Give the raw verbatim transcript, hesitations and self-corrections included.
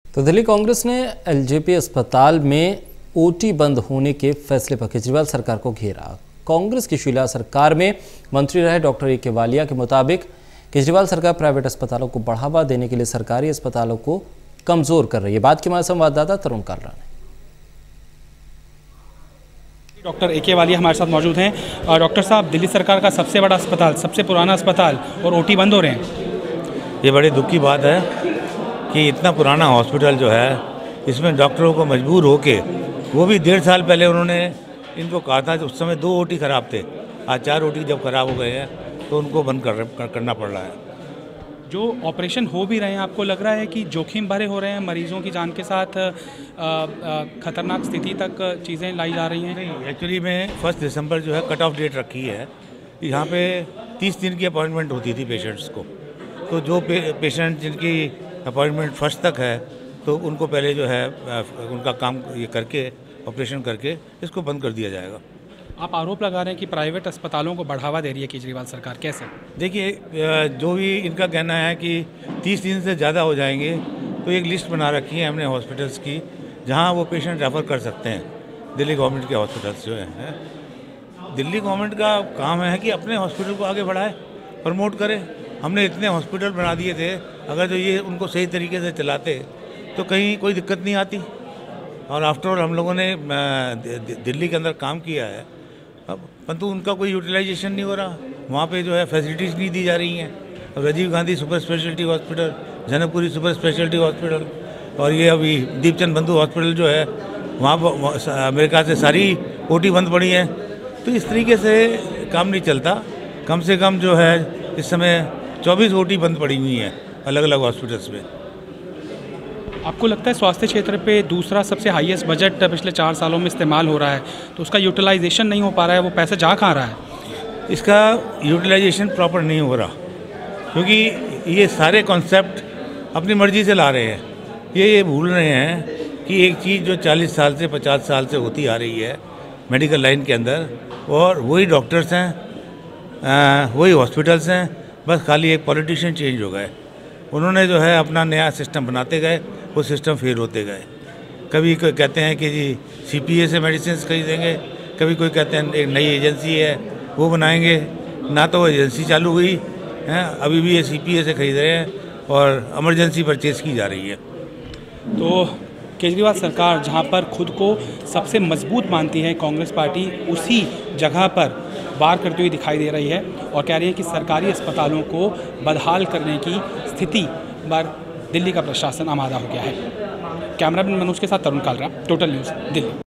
तो दिल्ली कांग्रेस ने एलजेपी अस्पताल में ओटी बंद होने के फैसले पर केजरीवाल सरकार को घेरा। कांग्रेस की शीला सरकार में मंत्री रहे डॉक्टर ए के वालिया के मुताबिक केजरीवाल सरकार प्राइवेट अस्पतालों को बढ़ावा देने के लिए सरकारी अस्पतालों को कमजोर कर रही है। बात की हमारे संवाददाता तरुण कालरा ने। डॉक्टर ए के वालिया हमारे साथ मौजूद हैं। डॉक्टर साहब, दिल्ली सरकार का सबसे बड़ा अस्पताल, सबसे पुराना अस्पताल और ओटी बंद हो रहे हैं। ये बड़ी दुख की बात है कि इतना पुराना हॉस्पिटल जो है, इसमें डॉक्टरों को मजबूर होके, वो भी डेढ़ साल पहले उन्होंने इनको कहा था, उस समय दो ओटी खराब थे, आज चार ओटी जब खराब हो गए हैं तो उनको बंद कर, कर करना पड़ रहा है। जो ऑपरेशन हो भी रहे हैं, आपको लग रहा है कि जोखिम भरे हो रहे हैं, मरीजों की जान के साथ आ, आ, खतरनाक स्थिति तक चीज़ें लाई जा रही हैं? नहीं, एक्चुअली में फर्स्ट दिसंबर जो है कट ऑफ डेट रखी है। यहाँ पे तीस दिन की अपॉइंटमेंट होती थी पेशेंट्स को, तो जो पे, पेशेंट जिनकी अपॉइंटमेंट फर्स्ट तक है तो उनको पहले जो है उनका काम ये करके, ऑपरेशन करके इसको बंद कर दिया जाएगा। आप आरोप लगा रहे हैं कि प्राइवेट अस्पतालों को बढ़ावा दे रही है केजरीवाल सरकार, कैसे? देखिए, जो भी इनका कहना है कि तीस दिन से ज़्यादा हो जाएंगे, तो एक लिस्ट बना रखी है हमने हॉस्पिटल्स की, जहां वो पेशेंट रेफ़र कर सकते हैं। दिल्ली गवर्नमेंट के हॉस्पिटल्स जो हैं, दिल्ली गवर्नमेंट का काम है कि अपने हॉस्पिटल को आगे बढ़ाए, प्रमोट करे। हमने इतने हॉस्पिटल बना दिए थे, अगर जो ये उनको सही तरीके से चलाते तो कहीं कोई दिक्कत नहीं आती। और आफ्टर ऑल हम लोगों ने दिल्ली के अंदर काम किया है, अब परंतु उनका कोई यूटिलाइजेशन नहीं हो रहा। वहाँ पे जो है फैसिलिटीज़ नहीं दी जा रही हैं। अब Rajiv Gandhi super speciality hospital, Janakpuri super speciality hospital और ये अभी दीपचंद बंधु हॉस्पिटल जो है, वहाँ अमेरिका से सारी ओटी बंद पड़ी हैं। तो इस तरीके से काम नहीं चलता। कम से कम जो है इस समय चौबीस ओटी बंद पड़ी हुई हैं अलग अलग हॉस्पिटल्स में। आपको लगता है स्वास्थ्य क्षेत्र पे दूसरा सबसे हाईएस्ट बजट पिछले चार सालों में इस्तेमाल हो रहा है, तो उसका यूटिलाइजेशन नहीं हो पा रहा है, वो पैसा जा कहाँ रहा है? इसका यूटिलाइजेशन प्रॉपर नहीं हो रहा, क्योंकि ये सारे कॉन्सेप्ट अपनी मर्जी से ला रहे हैं। ये ये भूल रहे हैं कि एक चीज़ जो चालीस साल से पचास साल से होती आ रही है मेडिकल लाइन के अंदर, और वही डॉक्टर्स हैं, वही हॉस्पिटल्स हैं, बस खाली एक पॉलिटिशियन चेंज हो गए। उन्होंने जो है अपना नया सिस्टम बनाते गए, वो सिस्टम फेल होते गए। कभी कोई कहते हैं कि जी सीपीए से मेडिसिन खरीदेंगे, कभी कोई कहते हैं एक नई एजेंसी है वो बनाएंगे, ना तो वो एजेंसी चालू हुई है, अभी भी ये सीपीए से खरीद रहे हैं और इमरजेंसी परचेज की जा रही है। तो केजरीवाल सरकार जहां पर खुद को सबसे मजबूत मानती है, कांग्रेस पार्टी उसी जगह पर वार करती हुई दिखाई दे रही है और कह रही है कि सरकारी अस्पतालों को बदहाल करने की स्थिति पर दिल्ली का प्रशासन आमादा हो गया है। कैमरामैन मनोज के साथ तरुण कालरा, टोटल न्यूज़, दिल्ली।